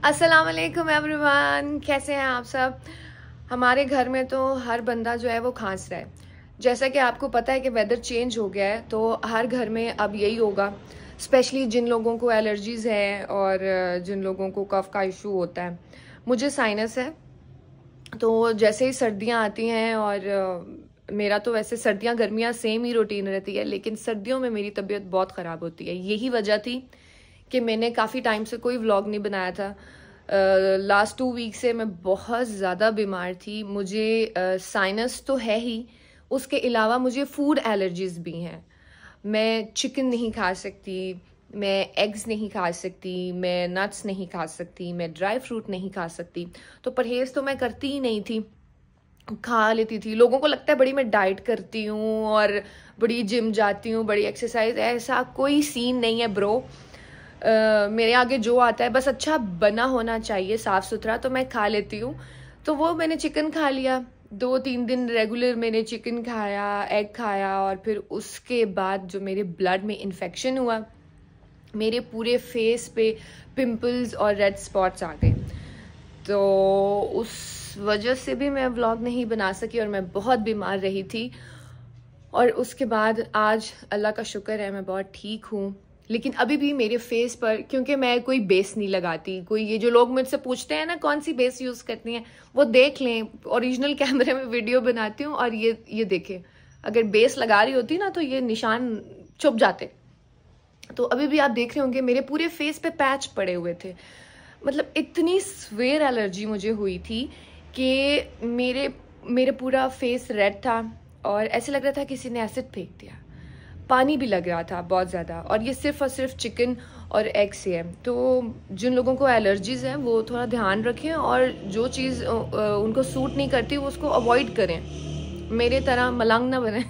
अस्सलाम वालेकुम एवरीवन, कैसे हैं आप सब। हमारे घर में तो हर बंदा जो है वो खांस रहा है। जैसा कि आपको पता है कि वेदर चेंज हो गया है, तो हर घर में अब यही होगा, स्पेशली जिन लोगों को एलर्जीज़ है और जिन लोगों को कफ का इशू होता है। मुझे साइनस है, तो जैसे ही सर्दियाँ आती हैं और मेरा तो वैसे सर्दियाँ गर्मियाँ सेम ही रूटीन रहती है, लेकिन सर्दियों में मेरी तबीयत बहुत ख़राब होती है। यही वजह थी कि मैंने काफ़ी टाइम से कोई व्लॉग नहीं बनाया था। लास्ट 2 वीक से मैं बहुत ज़्यादा बीमार थी। मुझे साइनस तो है ही, उसके अलावा मुझे फूड एलर्जीज़ भी हैं। मैं चिकन नहीं खा सकती, मैं एग्स नहीं खा सकती, मैं नट्स नहीं खा सकती, मैं ड्राई फ्रूट नहीं खा सकती। तो परहेज़ तो मैं करती ही नहीं थी, खा लेती थी। लोगों को लगता है बड़ी मैं डाइट करती हूँ और बड़ी जिम जाती हूँ, बड़ी एक्सरसाइज। ऐसा कोई सीन नहीं है ब्रो। मेरे आगे जो आता है बस अच्छा बना होना चाहिए, साफ सुथरा, तो मैं खा लेती हूँ। तो वो मैंने चिकन खा लिया, 2-3 दिन रेगुलर मैंने चिकन खाया, एग खाया, और फिर उसके बाद जो मेरे ब्लड में इन्फेक्शन हुआ, मेरे पूरे फेस पे पिंपल्स और रेड स्पॉट्स आ गए। तो उस वजह से भी मैं व्लॉग नहीं बना सकी और मैं बहुत बीमार रही थी। और उसके बाद आज अल्लाह का शुक्र है मैं बहुत ठीक हूँ। लेकिन अभी भी मेरे फेस पर, क्योंकि मैं कोई बेस नहीं लगाती, कोई ये जो लोग मुझसे पूछते हैं ना कौन सी बेस यूज़ करती हैं, वो देख लें, ओरिजिनल कैमरे में वीडियो बनाती हूँ और ये देखें, अगर बेस लगा रही होती ना तो ये निशान छुप जाते। तो अभी भी आप देख रहे होंगे मेरे पूरे फेस पे पैच पड़े हुए थे। मतलब इतनी स्वेयर एलर्जी मुझे हुई थी कि मेरे मेरे पूरा फेस रेड था और ऐसे लग रहा था किसी ने एसिड फेंक दिया। पानी भी लग रहा था बहुत ज़्यादा, और ये सिर्फ और सिर्फ चिकन और एग से है। तो जिन लोगों को एलर्जीज़ हैं वो थोड़ा ध्यान रखें और जो चीज़ उनको सूट नहीं करती वो उसको अवॉइड करें। मेरे तरह मलंग ना बने।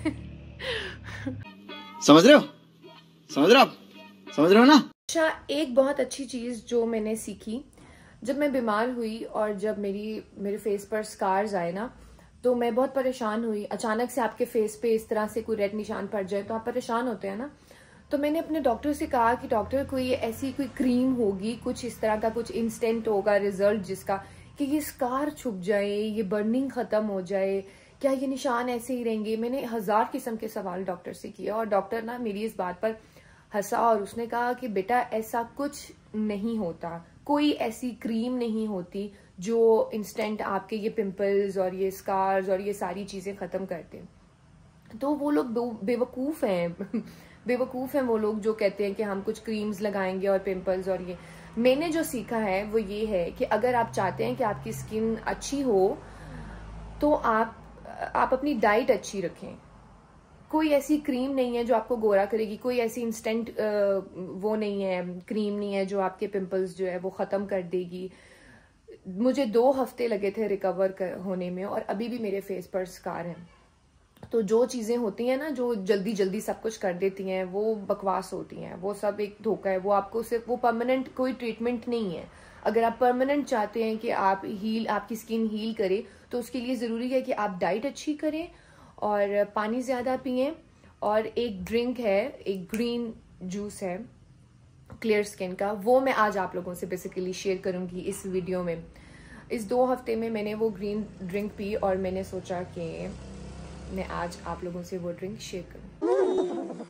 समझ रहे हो? समझ रहे हो आप? समझ रहे हो ना? अच्छा, एक बहुत अच्छी चीज़ जो मैंने सीखी जब मैं बीमार हुई और जब मेरे फेस पर स्कार्स आए ना, तो मैं बहुत परेशान हुई। अचानक से आपके फेस पे इस तरह से कोई रेड निशान पड़ जाए तो आप परेशान होते हैं ना। तो मैंने अपने डॉक्टर से कहा कि डॉक्टर कोई ऐसी कोई क्रीम होगी, कुछ इस तरह का, कुछ इंस्टेंट होगा रिजल्ट जिसका कि ये स्कार छुप जाए, ये बर्निंग खत्म हो जाए, क्या ये निशान ऐसे ही रहेंगे। मैंने 1000 किस्म के सवाल डॉक्टर से किए और डॉक्टर ना मेरी इस बात पर हंसा और उसने कहा कि बेटा ऐसा कुछ नहीं होता, कोई ऐसी क्रीम नहीं होती जो इंस्टेंट आपके ये पिंपल्स और ये स्कार्स और ये सारी चीजें खत्म करते हैं। तो वो लोग बेवकूफ हैं। बेवकूफ हैं वो लोग जो कहते हैं कि हम कुछ क्रीम्स लगाएंगे और पिंपल्स और ये। मैंने जो सीखा है वो ये है कि अगर आप चाहते हैं कि आपकी स्किन अच्छी हो तो आप अपनी डाइट अच्छी रखें। कोई ऐसी क्रीम नहीं है जो आपको गोरा करेगी, कोई ऐसी इंस्टेंट वो नहीं है, क्रीम नहीं है जो आपके पिंपल्स जो है वो खत्म कर देगी। मुझे 2 हफ्ते लगे थे रिकवर होने में और अभी भी मेरे फेस पर स्कार हैं। तो जो चीजें होती हैं ना जो जल्दी जल्दी सब कुछ कर देती हैं वो बकवास होती हैं, वो सब एक धोखा है। वो आपको सिर्फ वो परमानेंट कोई ट्रीटमेंट नहीं है। अगर आप परमानेंट चाहते हैं कि आपकी स्किन हील करे तो उसके लिए जरूरी है कि आप डाइट अच्छी करें और पानी ज्यादा पिएं। और एक ड्रिंक है, एक ग्रीन जूस है क्लियर स्किन का, वो मैं आज आप लोगों से बेसिकली शेयर करूंगी इस वीडियो में। इस 2 हफ्ते में मैंने वो ग्रीन ड्रिंक पी और मैंने सोचा कि मैं आज आप लोगों से वो ड्रिंक शेयर करूं।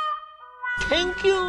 थैंक यू,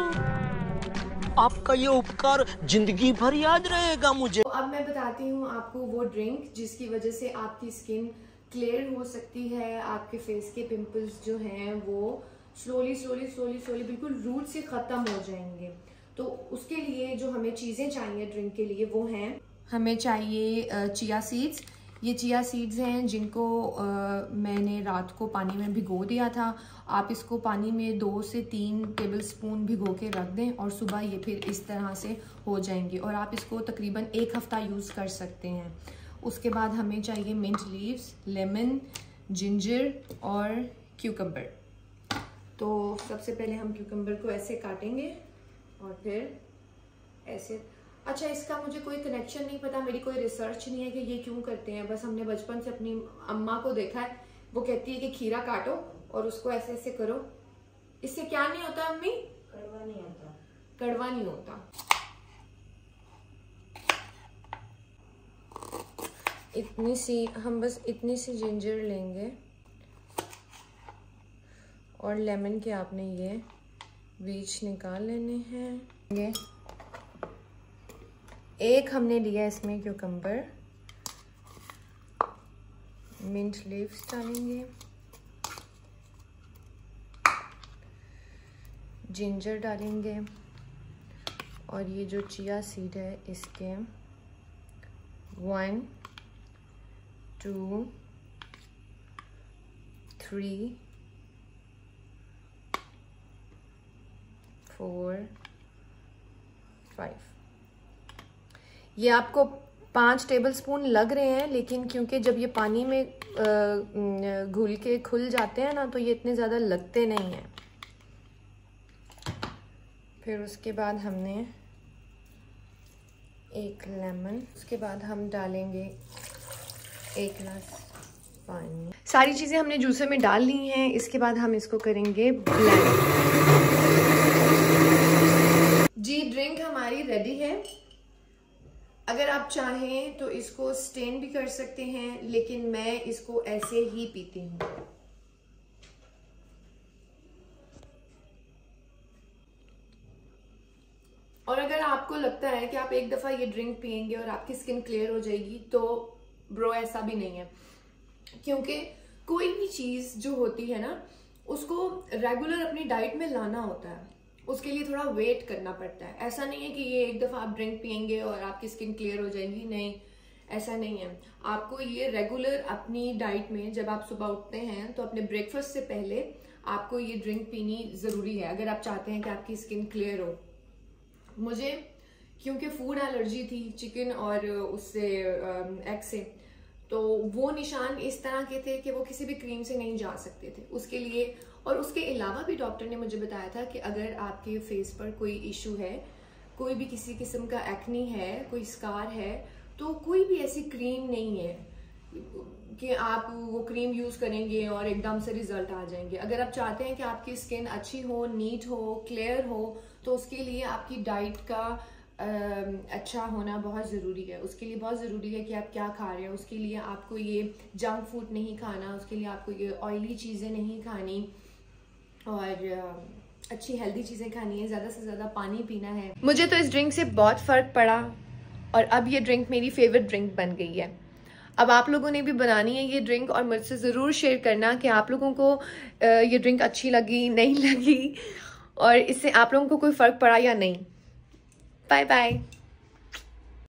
आपका ये उपकार जिंदगी भर याद रहेगा मुझे। तो अब मैं बताती हूँ आपको वो ड्रिंक जिसकी वजह से आपकी स्किन क्लियर हो सकती है, आपके फेस के पिंपल्स जो हैं वो स्लोली स्लोली स्लोली स्लोली बिल्कुल रूट से खत्म हो जाएंगे। तो उसके लिए जो हमें चीजें चाहिए ड्रिंक के लिए वो हैं, हमें चाहिए चिया सीड्स। ये चिया सीड्स हैं जिनको मैंने रात को पानी में भिगो दिया था। आप इसको पानी में 2 से 3 टेबलस्पून भिगो के रख दें और सुबह ये फिर इस तरह से हो जाएंगे और आप इसको तकरीबन 1 हफ्ता यूज़ कर सकते हैं। उसके बाद हमें चाहिए मिंट लीव्स, लेमन, जिंजर और क्यूकम्बर। तो सबसे पहले हम क्यूकम्बर को ऐसे काटेंगे और फिर ऐसे। अच्छा, इसका मुझे कोई कनेक्शन नहीं पता, मेरी कोई रिसर्च नहीं है कि ये क्यों करते हैं। बस हमने बचपन से अपनी अम्मा को देखा है, वो कहती है कि खीरा काटो और उसको ऐसे ऐसे करो। इससे क्या नहीं होता अम्मी? कड़वा नहीं होता। कड़वा नहीं होता। इतनी सी, हम बस इतनी सी जिंजर लेंगे और लेमन के आपने ये बीज निकाल लेने हैं। ये एक हमने लिया इसमें क्यूकम्बर, मिंट लीव्स डालेंगे, जिंजर डालेंगे और ये जो चिया सीड है इसके 1 2 3 4 5, ये आपको 5 टेबलस्पून लग रहे हैं, लेकिन क्योंकि जब ये पानी में घुल के खुल जाते हैं ना तो ये इतने ज़्यादा लगते नहीं हैं। फिर उसके बाद हमने एक लेमन, उसके बाद हम डालेंगे 1 गिलास पानी। सारी चीज़ें हमने जूसर में डाल ली हैं। इसके बाद हम इसको करेंगे ब्लेंड। जी ड्रिंक हमारी रेडी है। अगर आप चाहें तो इसको स्टेन भी कर सकते हैं, लेकिन मैं इसको ऐसे ही पीती हूँ। और अगर आपको लगता है कि आप एक दफ़ा ये ड्रिंक पियेंगे और आपकी स्किन क्लियर हो जाएगी, तो ब्रो ऐसा भी नहीं है, क्योंकि कोई भी चीज़ जो होती है ना उसको रेगुलर अपनी डाइट में लाना होता है, उसके लिए थोड़ा वेट करना पड़ता है। ऐसा नहीं है कि ये एक दफ़ा आप ड्रिंक पियेंगे और आपकी स्किन क्लियर हो जाएगी, नहीं ऐसा नहीं है। आपको ये रेगुलर अपनी डाइट में, जब आप सुबह उठते हैं तो अपने ब्रेकफास्ट से पहले आपको ये ड्रिंक पीनी ज़रूरी है, अगर आप चाहते हैं कि आपकी स्किन क्लियर हो। मुझे क्योंकि फूड एलर्जी थी चिकन और उससे एग से, तो वो निशान इस तरह के थे कि वो किसी भी क्रीम से नहीं जा सकते थे। उसके लिए और उसके अलावा भी डॉक्टर ने मुझे बताया था कि अगर आपके फेस पर कोई इशू है, कोई भी किसी किस्म का एक्नी है, कोई स्कार है, तो कोई भी ऐसी क्रीम नहीं है कि आप वो क्रीम यूज़ करेंगे और एकदम से रिजल्ट आ जाएंगे। अगर आप चाहते हैं कि आपकी स्किन अच्छी हो, नीट हो, क्लियर हो, तो उसके लिए आपकी डाइट का अच्छा होना बहुत ज़रूरी है। उसके लिए बहुत ज़रूरी है कि आप क्या खा रहे हैं। उसके लिए आपको ये जंक फूड नहीं खाना, उसके लिए आपको ये ऑयली चीज़ें नहीं खानी और अच्छी हेल्दी चीज़ें खानी है, ज़्यादा से ज़्यादा पानी पीना है। मुझे तो इस ड्रिंक से बहुत फ़र्क पड़ा और अब ये ड्रिंक मेरी फेवरेट ड्रिंक बन गई है। अब आप लोगों ने भी बनानी है ये ड्रिंक और मुझसे ज़रूर शेयर करना कि आप लोगों को ये ड्रिंक अच्छी लगी, नहीं लगी, और इससे आप लोगों को कोई फ़र्क पड़ा या नहीं। Bye bye.